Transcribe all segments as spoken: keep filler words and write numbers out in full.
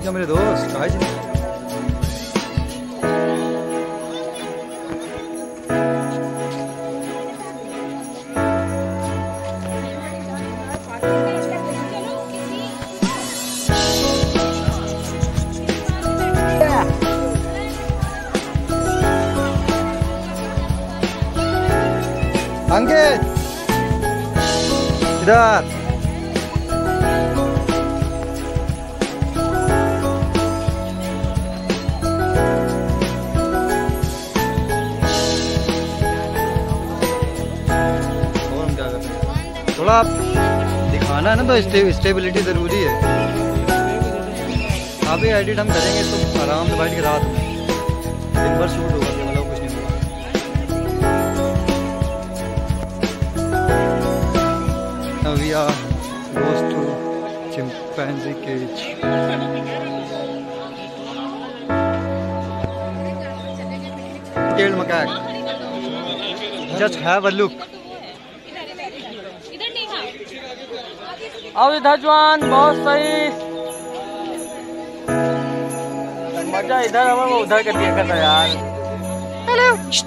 जा मेरे दोस्त, कहाँ जी? अंकित इधर। थोड़ा दिखाना है ना, तो स्टे, स्टेबिलिटी ज़रूरी है। अभी एडिट हम करेंगे तो आराम से बैठ के रात में दिन भर शूट होगा, मतलब कुछ नहीं होगा। Now we are goes to chimpanzee cage. Tailed macaque. Just have a look. आओ इधर जवान, बहुत सही मजा इधर है, वो उधर कर दिया करता यार। हेलो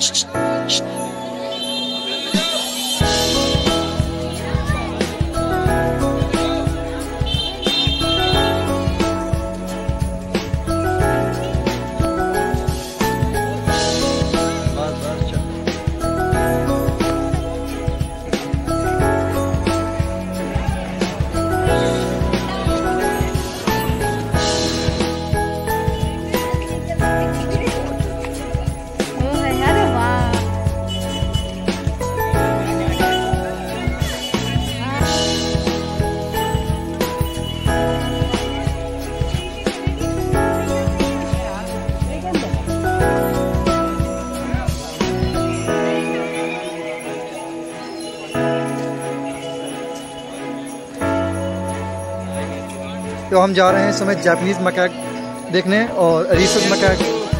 तो हम जा रहे हैं इस समय जापानीज मैकाक देखने और rhesus macaque.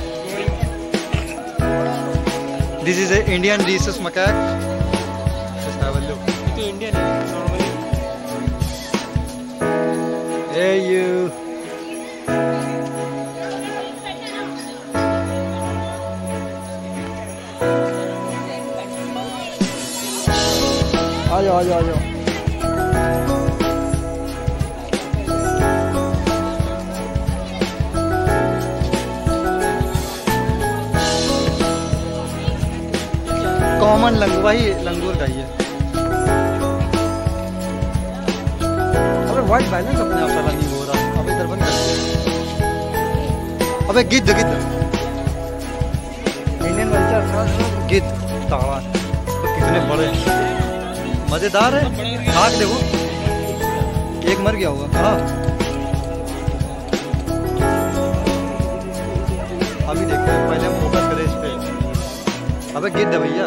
This is a Indian rhesus macaque. Indian normally. Hey you. आ जाओ आ जाओ आ जाओ। कॉमन लंगूर, वही लंगूर का ही है। अबे वाइट बैलेंस अपने आप साला नहीं हो रहा। अब इधर बंद कर। अबे गिद्ध गिद्ध इंडियन कल्चर गिद्ध ताड़ा तो कितने बड़े मजेदार है। खाक देखो, एक मर गया होगा। हाँ अभी देखते हैं, पहले हम फोकस करें इस पे। अबे गिद्ध है भैया।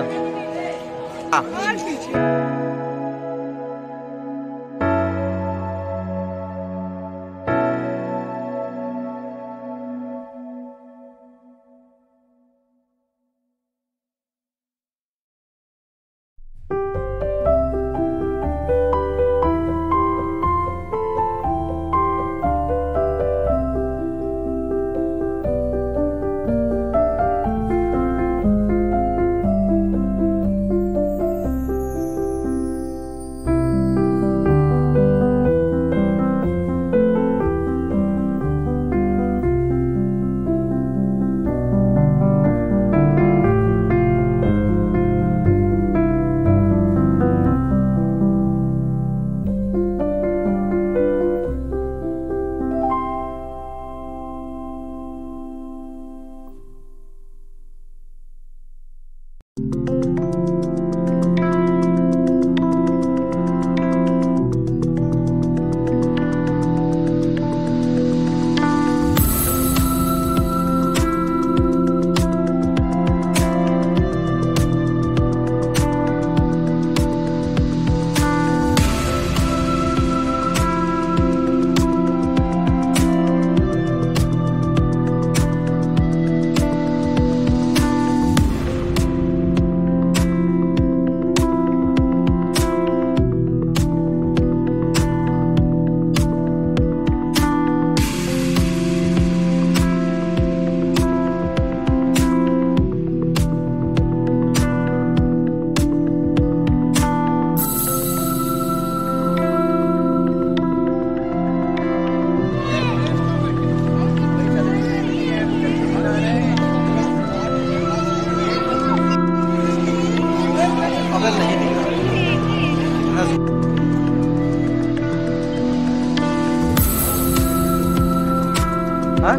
हाँ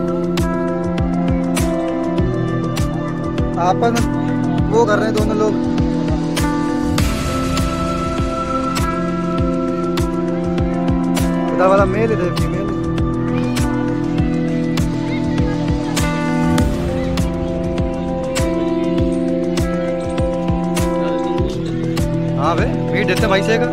आपन वो कर रहे हैं दोनों लोग। उधर वाला मेल इधर फीमेल। हाँ भाई मीट देते भाई से का।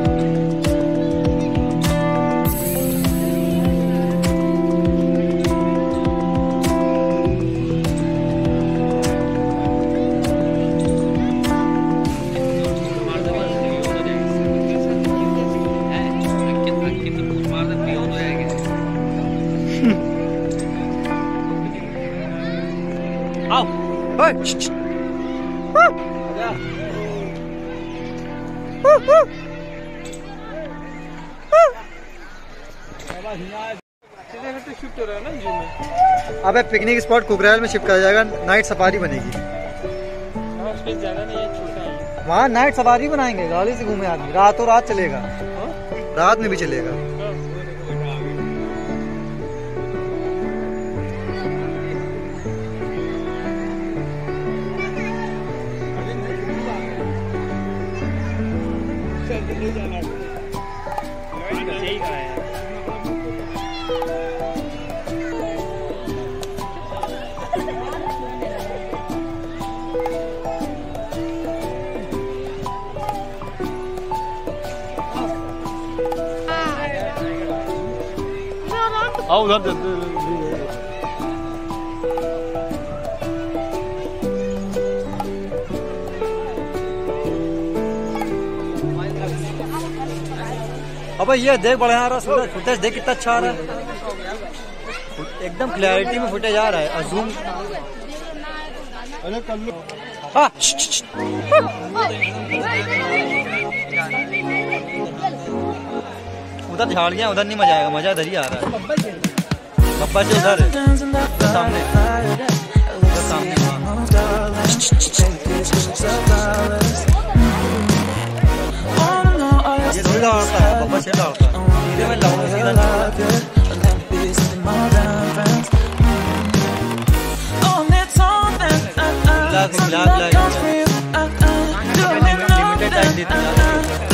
आओ शिफ्ट हो रहा है ना जिम में। अबे पिकनिक स्पॉट कुकराल में शिफ्ट करा जाएगा, नाइट सफारी बनेगी। स्पेस ज्यादा नहीं है, छोटा है। वहाँ नाइट सफारी बनाएंगे, गाड़ी से घूमे आदमी, रातों रात चलेगा। रात में भी चलेगा। आओ उधर चलते अबे ये देख बड़ा आ रहा है फुटेज, देख कितना अच्छा आ रहा है, एकदम क्लैरिटी में फुटेज आ रहा है। और जूम हाँ उधर झाड़ गया, उधर नहीं मजा आएगा, मजा इधर ही आ रहा है। पप्पा से उधर है सामने, उधर सामने ये थोड़ी दौड़ता है, पप्पा से दौड़ता है, धीरे में लाऊंगा सीधा लिमिटेड टाइम देते हैं।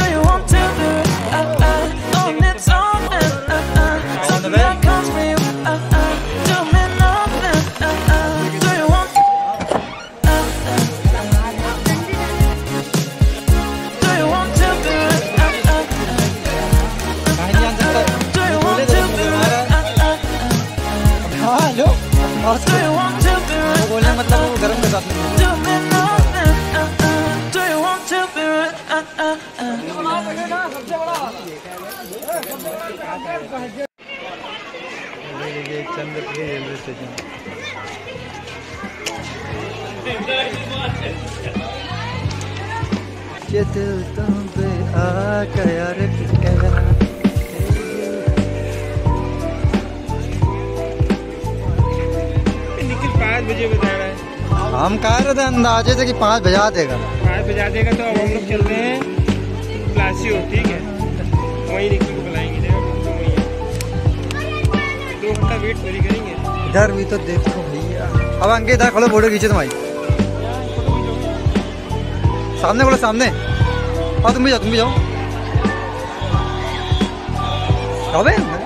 वो बोलने मतलब वो गर्म कर सकते हैं। चंद्रपुर रेलवे स्टेशन ये दिल तुम पे आ गया रे गया। पाँच बजे बता रहा है। हम कह रहे थे अंदाजे से कि पाँच बजा देगा। पाँच बजा देगा तो अब हम लोग चल रहे हैं प्लासी हो, ठीक है, वहीं निकल को बुलाएंगे, दो घंटा वेट करेंगे। इधर भी तो देखो भैया, अब अंके इधर खड़ो, फोटो खींचे तुम्हारी सामने, बोलो सामने। हाँ तुम भी जाओ, तुम भी जाओ। अबे